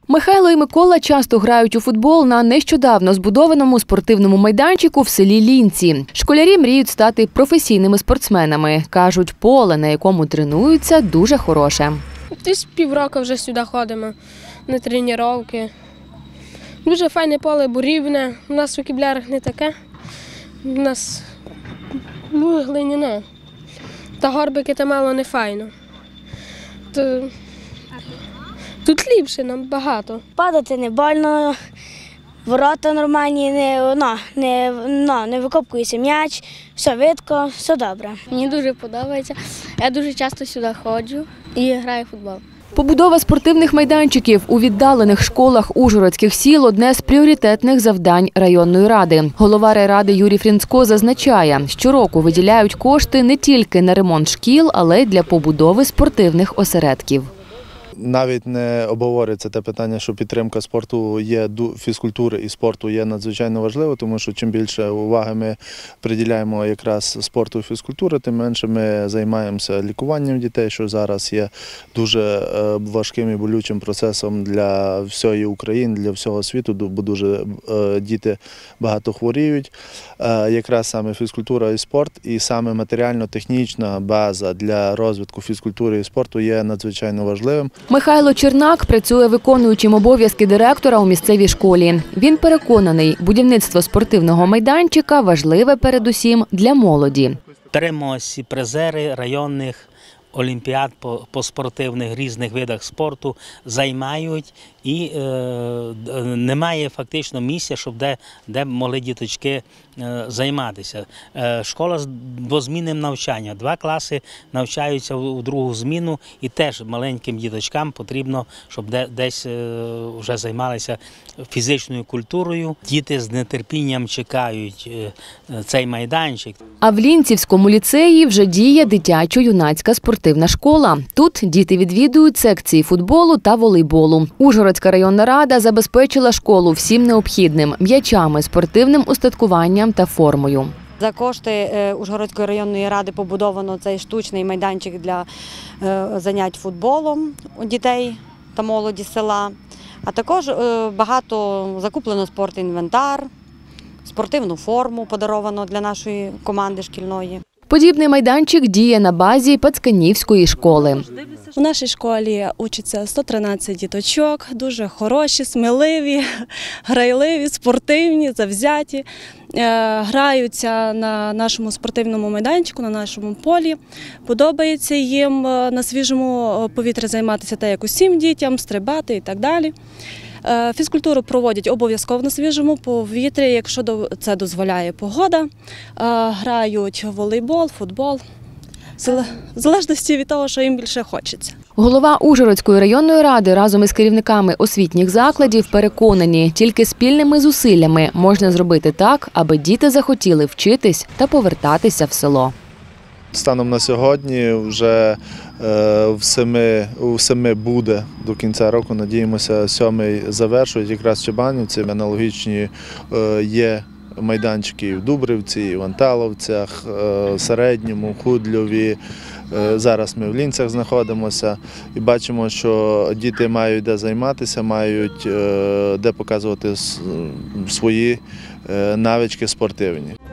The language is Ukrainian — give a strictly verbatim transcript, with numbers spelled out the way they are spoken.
Михайло і Микола часто грають у футбол на нещодавно збудованому спортивному майданчику в селі Лінці. Школярі мріють стати професійними спортсменами. Кажуть, поле, на якому тренуються, дуже хороше. Десь півроку вже сюди ходимо на тренування. Дуже файне поле, бо рівне. У нас у Кіблярах не таке. У нас ну, глиняне. Та горбики та мало не файно. То... Тут ліпше нам багато. Падати не больно, ворота нормальні, не, ну, не, ну, не викопкується м'яч, все видко, все добре. Мені дуже подобається. Я дуже часто сюди ходжу і граю в футбол. Побудова спортивних майданчиків у віддалених школах ужгородських сіл – одне з пріоритетних завдань районної ради. Голова райради Юрій Фрінцько зазначає, щороку виділяють кошти не тільки на ремонт шкіл, але й для побудови спортивних осередків. Навіть не обговорюється те питання, що підтримка спорту є, фізкультури і спорту є надзвичайно важливо, тому що чим більше уваги ми приділяємо якраз спорту і фізкультури, тим менше ми займаємося лікуванням дітей, що зараз є дуже важким і болючим процесом для всієї України, для всього світу, бо дуже діти багато хворіють. Якраз саме фізкультура і спорт, і саме матеріально-технічна база для розвитку фізкультури і спорту є надзвичайно важливим. Михайло Чернак працює виконуючим обов'язки директора у місцевій школі. Він переконаний, будівництво спортивного майданчика важливе передусім для молоді. Переможці, призери районних олімпіад по, по спортивних різних видах спорту займають і е, немає фактично місця, щоб де, де могли діточки е, займатися. Е, школа з двозмінним навчанням. Два класи навчаються у другу зміну і теж маленьким діточкам потрібно, щоб де, десь е, вже займалися фізичною культурою. Діти з нетерпінням чекають е, цей майданчик. А в Лінцівському ліцеї вже діє дитячо-юнацька спортивна школа. Тут діти відвідують секції футболу та волейболу. Ужгородська районна рада забезпечила школу всім необхідним – м'ячами, спортивним устаткуванням та формою. За кошти Ужгородської районної ради побудовано цей штучний майданчик для занять футболом у дітей та молоді села. А також багато закуплено спортінвентар, спортивну форму подаровано для нашої команди шкільної. Подібний майданчик діє на базі Пацканівської школи. У нашій школі учаться сто тринадцять діточок, дуже хороші, сміливі, грайливі, спортивні, завзяті. Граються на нашому спортивному майданчику, на нашому полі. Подобається їм на свіжому повітрі займатися так, як усім дітям, стрибати і так далі. Фізкультуру проводять обов'язково на свіжому повітрі, якщо це дозволяє погода. Грають волейбол, футбол, в залежності від того, що їм більше хочеться. Голова Ужгородської районної ради разом із керівниками освітніх закладів переконані, тільки спільними зусиллями можна зробити так, аби діти захотіли вчитись та повертатися в село. Станом на сьогодні вже в семи, у семи буде до кінця року, надіємося, сьомий завершують. Якраз Чебанівці аналогічні є майданчики і в Дубрівці, і в Анталовцях, Середньому, Худльові. Зараз ми в Лінцях знаходимося і бачимо, що діти мають де займатися, мають де показувати свої навички спортивні.